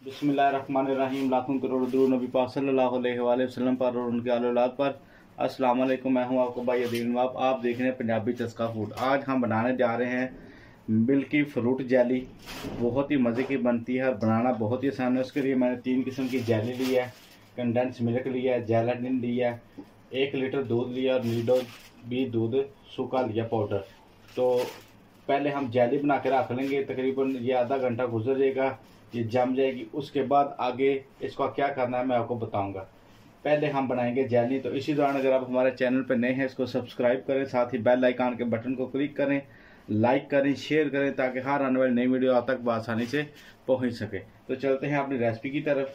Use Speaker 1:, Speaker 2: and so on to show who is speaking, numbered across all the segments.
Speaker 1: बिस्मिल्लाहिर्रहमानिर्रहीम। लाखों करोड़ दुरूद नबी पाक सल्लल्लाहु अलैहि वसल्लम पर और उनके आले औलाद पर। अस्सलाम वालेकुम, मैं हूं आपका भाई अदील नवाब। आप देख रहे हैं पंजाबी चस्का फूड। आज हम बनाने जा रहे हैं मिल्की फ्रूट जेली। बहुत ही मज़े की बनती है और बनाना बहुत ही आसान है। उसके लिए मैंने 3 किस्म की जेली ली है, कंडेंस मिल्क लिया है, जेलाटिन लिया है, 1 लीटर दूध लिया और नीडो भी दूध सूखा लिया पाउडर। तो पहले हम जेली बना के रख लेंगे, तकरीबन ये आधा घंटा गुजर जाएगा, ये जम जाएगी। उसके बाद आगे इसका क्या करना है मैं आपको बताऊंगा। पहले हम बनाएंगे जेली। तो इसी दौरान अगर आप हमारे चैनल पर नए हैं इसको सब्सक्राइब करें, साथ ही बेल आइकन के बटन को क्लिक करें, लाइक करें, शेयर करें, ताकि हर आने वाली नई वीडियो आप तक आसानी से पहुंच सके। तो चलते हैं अपनी रेसिपी की तरफ।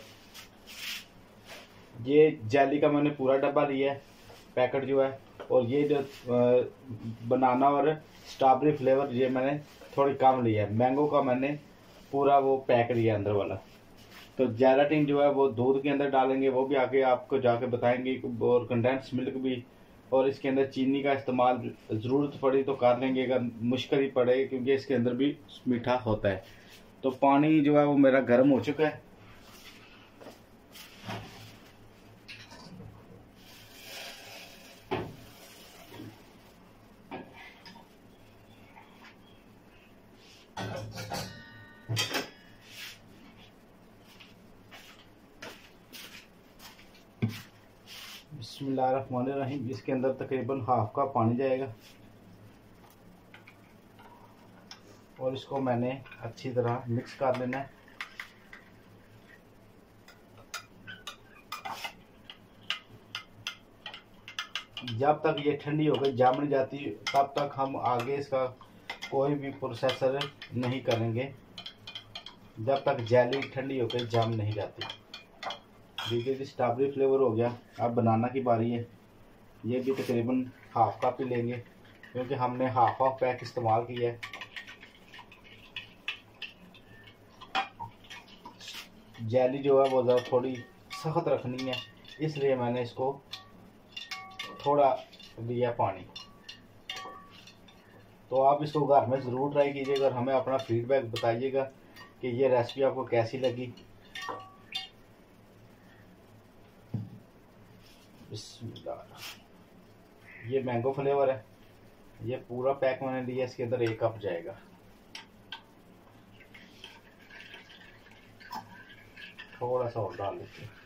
Speaker 1: ये जेली का मैंने पूरा डब्बा लिया है, पैकेट जो है, और ये जो बनाना और स्ट्रॉबेरी फ्लेवर ये मैंने थोड़ी कम लिया है। मैंगो का मैंने पूरा वो पैक लिया अंदर वाला। तो जेलाटिन जो है वो दूध के अंदर डालेंगे, वो भी आगे आपको जाके बताएंगे, और कंडेंस मिल्क भी। और इसके अंदर चीनी का इस्तेमाल ज़रूरत पड़ी तो कर लेंगे, अगर मुश्किल ही पड़े, क्योंकि इसके अंदर भी मीठा होता है। तो पानी जो है वो मेरा गर्म हो चुका है। बिस्मिल्लाहिर्रहमानिर्रहीम। इसके अंदर तकरीबन हाफ कप पानी जाएगा और इसको मैंने अच्छी तरह मिक्स कर लेना है। जब तक ये ठंडी होकर जम नहीं जाती तब तक हम आगे इसका कोई भी प्रोसेसर नहीं करेंगे, जब तक जेली ठंडी होकर जम नहीं जाती। देखिए कि स्ट्रॉबेरी फ्लेवर हो गया, अब बनाना की बारी है। ये भी तकरीबन हाफ कप ही लेंगे, क्योंकि हमने हाफ पैक इस्तेमाल किया है। जेली जो है वो ज़रा थोड़ी सख्त रखनी है, इसलिए मैंने इसको थोड़ा लिया पानी। तो आप इसको घर में ज़रूर ट्राई कीजिएगा और हमें अपना फीडबैक बताइएगा कि ये रेसिपी आपको कैसी लगी। ये मैंगो फ्लेवर है, ये पूरा पैक मैंने लिया, इसके अंदर 1 कप जाएगा। थोड़ा सा और डाल लेते हैं।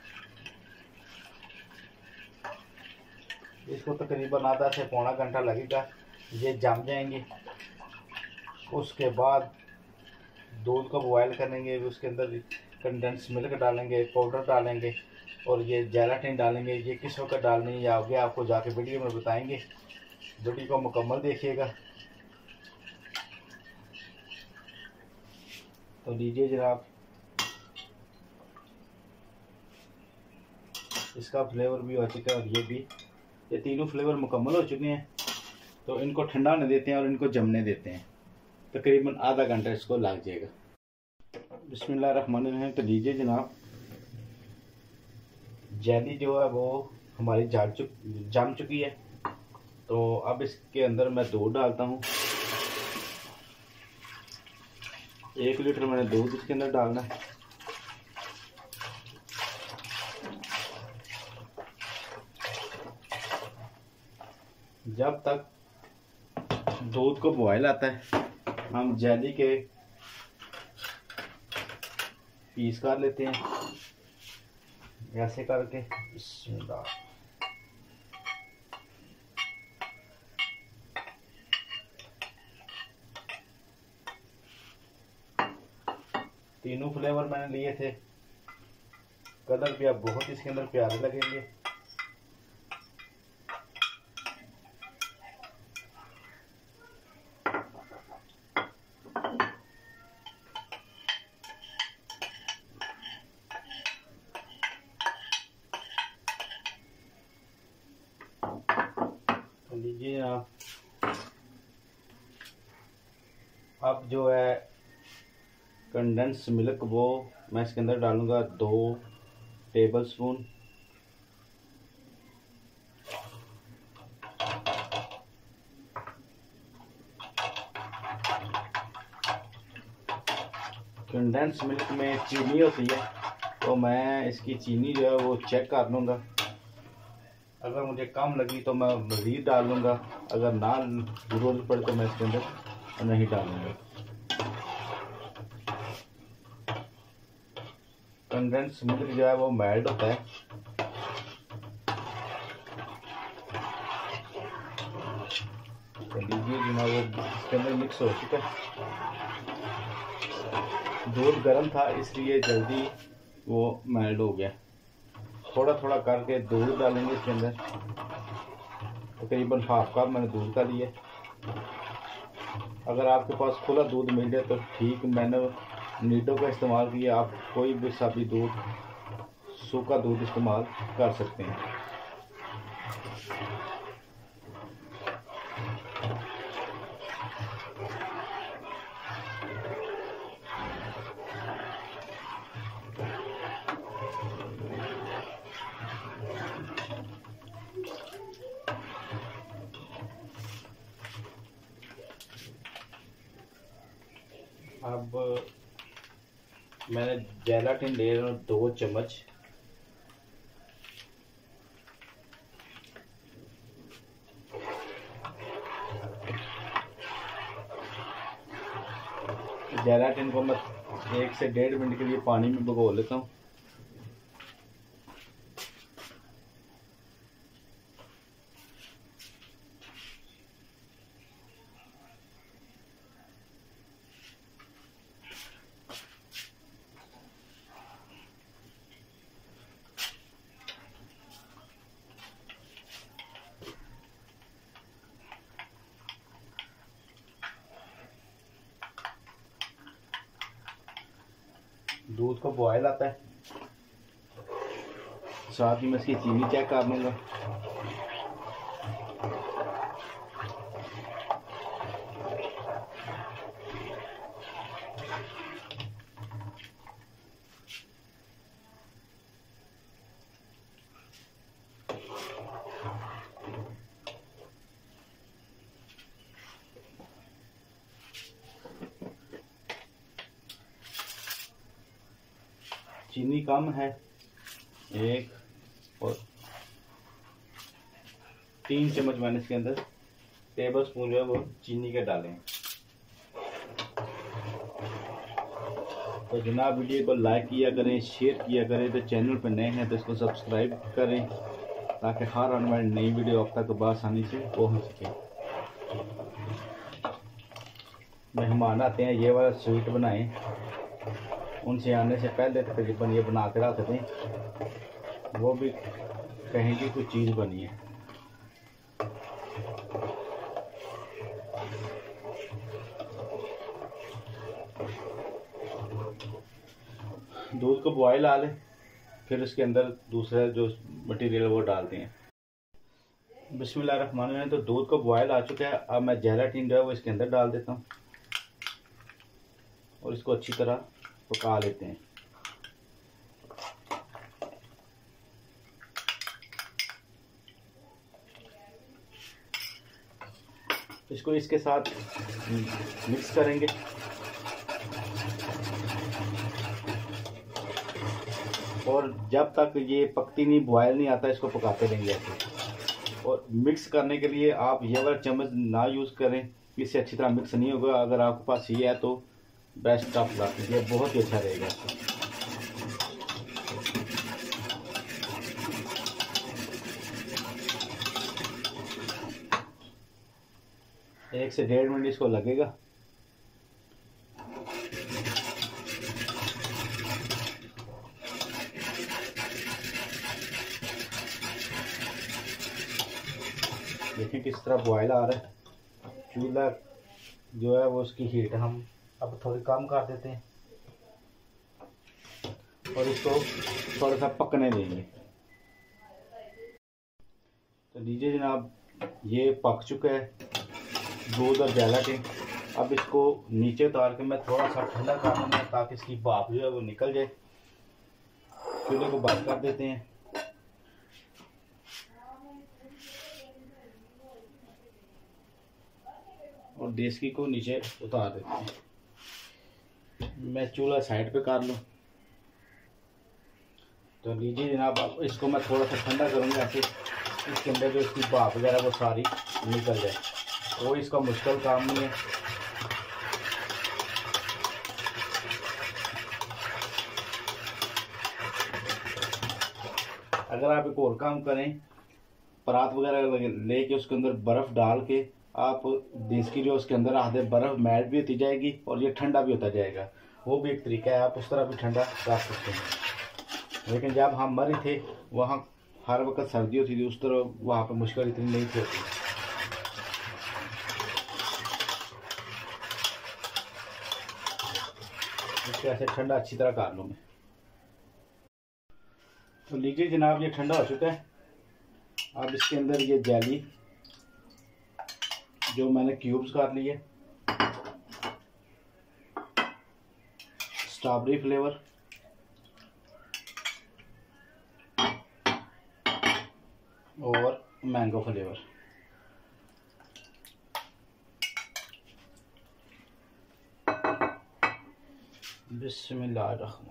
Speaker 1: इसको तकरीबन आधा से पौना घंटा लगेगा, ये जम जाएंगे। उसके बाद दूध को बॉयल करेंगे, उसके अंदर कंडेंस मिल्क डालेंगे, पाउडर डालेंगे और ये जेलाटिन डालेंगे। ये किस वक्त डालनी है आगे आपको जाके वीडियो में बताएंगे। वीडियो को मुकम्मल देखिएगा। तो लीजिए जनाब, इसका फ्लेवर भी हो चुका है और ये भी, ये तीनों फ्लेवर मुकम्मल हो चुके हैं। तो इनको ठंडा होने देते हैं और इनको जमने देते हैं। तकरीबन आधा घंटा इसको लग जाएगा। बिस्मिल्लाहिर्रहमानिर्रहीम। तो लीजिए जनाब, जेली जो है वो हमारी जम चुकी है। तो अब इसके अंदर मैं दूध डालता हूँ। 1 लीटर मैंने दूध इसके अंदर डालना है। जब तक दूध को बॉयल आता है हम जेली के पीस कर लेते हैं, ऐसे करके। तीनों फ्लेवर मैंने लिए थे। कलर भी अब बहुत इसके अंदर प्यारे लगेंगे। लीजिए आप, अब जो है कंडेंस मिल्क वो मैं इसके अंदर डालूंगा 2 टेबल स्पून। कंडेंस मिल्क में चीनी होती है, तो मैं इसकी चीनी जो है वो चेक कर लूँगा। अगर मुझे कम लगी तो मैं मज़ीद डाल लूँगा, अगर ना ज़रूरत पड़े तो मैं इसके अंदर नहीं डालूँगा। कंडेंस मिल्क जो है वो मेल्ट होता है। तो लीजिए जनाब, वो इसके अंदर मिक्स हो चुका है। दूध गर्म था इसलिए जल्दी वो मेल्ट हो गया। थोड़ा थोड़ा करके दूध डालेंगे इसके अंदर। तकरीबन हाफ कप मैंने दूध का लिया। अगर आपके पास खुला दूध मिल जाए तो ठीक, मैंने नीडो का इस्तेमाल किया। आप कोई भी साबी दूध, सूखा दूध इस्तेमाल कर सकते हैं। अब मैंने जेलाटिन ले रहा हूँ 2 चम्मच। जेलाटिन को मैं 1 से 1.5 मिनट के लिए पानी में भिगो लेता हूँ। दूध को बॉयल आता है, साथ ही मैं इसकी चीनी चेक कर लूँगा। चीनी कम है, 1 और 3 चम्मच मैंने इसके अंदर टेबल स्पून जो है वो चीनी के डाले हैं। तो जनाब, वीडियो को लाइक किया करें, शेयर किया करें। तो चैनल पर नए हैं तो इसको सब्सक्राइब करें ताकि हर आने वाली नई वीडियो आप तक आसानी से पहुंच सके। मेहमान आते हैं, ये वाला स्वीट बनाएं, उनसे आने से पहले तकरीबन ये बना के रख दें, वो भी कहेंगे कोई चीज़ बनी है। दूध को बॉयल आ ले, फिर इसके अंदर दूसरा जो मटेरियल वो डालते हैं। बिस्मिल्लाहिर्रहमानिर्रहीम। तो दूध को बॉयल आ चुका है। अब मैं जेलाटिन जो है वो इसके अंदर डाल देता हूँ और इसको अच्छी तरह पका लेते हैं। इसको इसके साथ मिक्स करेंगे। और जब तक ये पकती नहीं, बॉयल नहीं आता, इसको पकाते रहेंगे ऐसे। और मिक्स करने के लिए आप ये वाला चम्मच ना यूज़ करें, इससे अच्छी तरह मिक्स नहीं होगा। अगर आपके पास ये है तो बेस्ट आप ला लीजिए, बहुत ही अच्छा रहेगा। 1 से 1.5 मिनट इसको लगेगा। देखें किस तरह बॉयल आ रहा है। चूल्हा जो है वो उसकी हीट हम अब थोड़ी कम कर देते हैं और इसको थोड़ा सा पकने देंगे। तो लीजिए जनाब, ये पक चुका है दूध और जेलाटिन। अब इसको नीचे उतार के मैं थोड़ा सा ठंडा कर दूंगा ताकि इसकी भाप जो है वो निकल जाए। चूल्हे को बंद कर देते हैं। और देसी को नीचे उतार देते हैं। मैं चूल्हा साइड पे कर लूँ। तो लीजिए जनाब, अब इसको मैं थोड़ा सा ठंडा करूँगा, ऐसे इसके अंदर जो इसकी भाप वगैरह वो सारी निकल जाए। कोई इसका मुश्किल काम नहीं है। अगर आप एक और काम करें, परात वगैरह लेके उसके अंदर बर्फ़ डाल के आप इसकी जो उसके अंदर आधे बर्फ़ मेल्ट भी होती जाएगी और ये ठंडा भी होता जाएगा। वो भी एक तरीका है, आप उस तरह भी ठंडा रख सकते हैं। लेकिन जब हम मरी थे वहाँ हर वक्त सर्दी होती थी, उस तरह वहाँ पे मुश्किल इतनी नहीं थी होती। इसको ऐसे ठंडा अच्छी तरह कर लूँ मैं। तो लीजिए जनाब, ये ठंडा हो चुका है। अब इसके अंदर ये जेली जो मैंने क्यूब्स कर लिए, स्ट्रॉबेरी फ्लेवर और मैंगो फ्लेवर, बिस्मिल्लाहिर्रहमानिर्रहीम।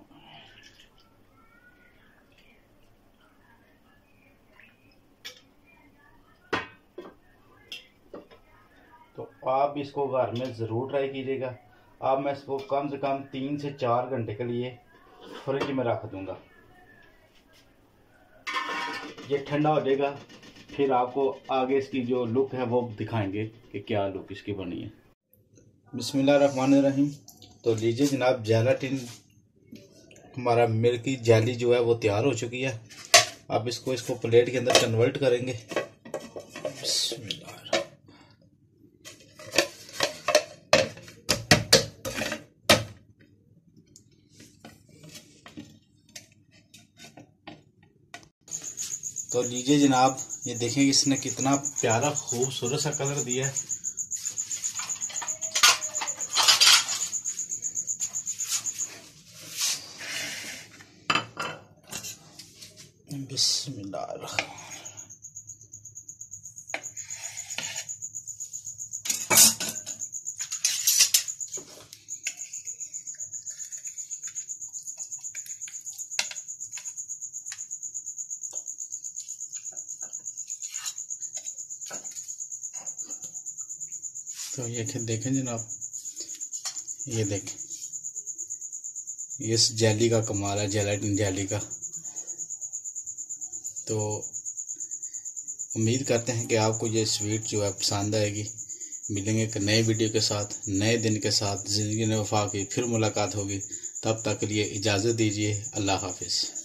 Speaker 1: तो आप इसको घर में ज़रूर ट्राई कीजिएगा। अब मैं इसको कम से कम 3 से 4 घंटे के लिए फ्रिज में रख दूंगा। ये ठंडा हो जाएगा, फिर आपको आगे इसकी जो लुक है वो दिखाएंगे कि क्या लुक इसकी बनी है। बिस्मिल्लाहिर्रहमानिर्रहीम। तो लीजिए जनाब, जेलाटिन हमारा मिल्की जेली जो है वो तैयार हो चुकी है। अब इसको प्लेट के अंदर कन्वर्ट करेंगे। तो लीजिए जनाब, ये देखें कि इसने कितना प्यारा खूबसूरत सा कलर दिया है। बिस्मिल्लाह। तो ये देखें जनाब, ये देखें, इस जेली का कमाल है, जेलाटिन जेली का। तो उम्मीद करते हैं कि आपको ये स्वीट जो है पसंद आएगी। मिलेंगे एक नए वीडियो के साथ, नए दिन के साथ। ज़िंदगी में वफा की फिर मुलाकात होगी। तब तक के लिए इजाज़त दीजिए। अल्लाह हाफिज़।